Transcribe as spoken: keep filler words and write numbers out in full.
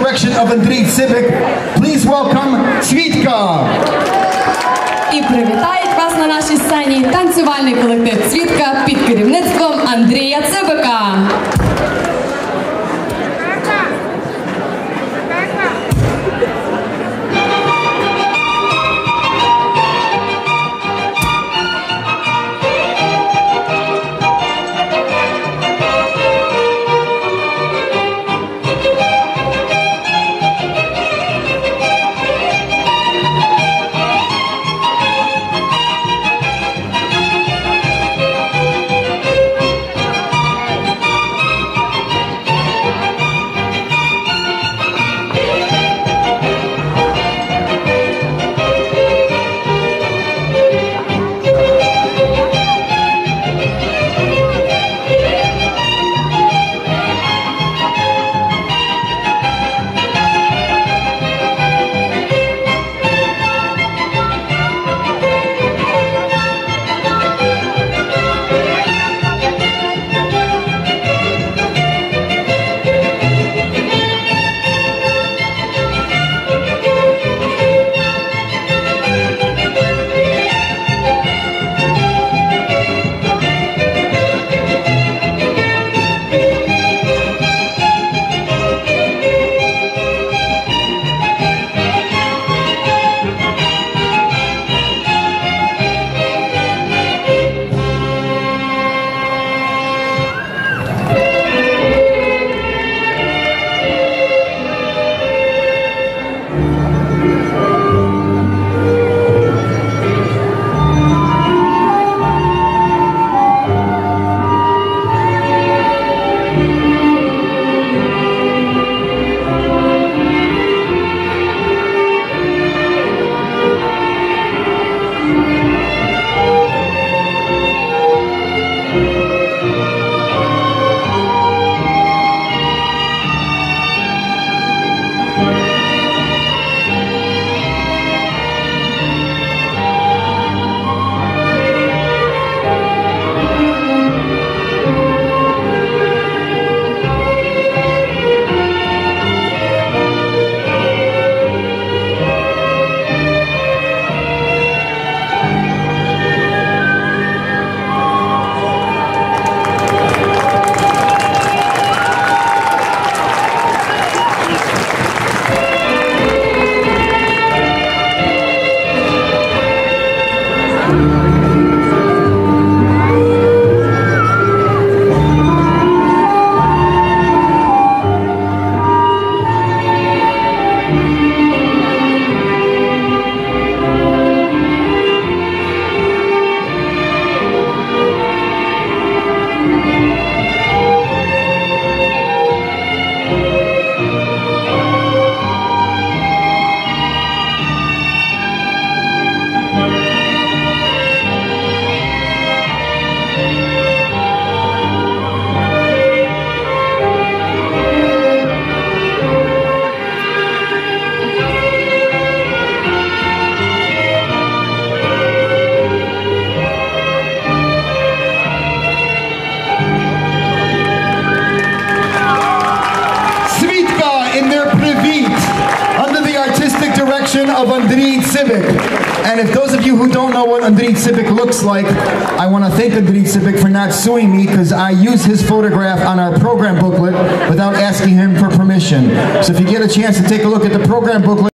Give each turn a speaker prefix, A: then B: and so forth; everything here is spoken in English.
A: direction of Andriy Tsibik, please welcome Цвітка.
B: І привітають вас на нашій сцені танцювальний колектив «Цвітка» під керівництвом Андрія Цибика.
A: Of Andriy Tsibik. And if those of you who don't know what Andriy Tsibik looks like, I want to thank Andriy Tsibik for not suing me because I used his photograph on our program booklet without asking him for permission. So if you get a chance to take a look at the program booklet,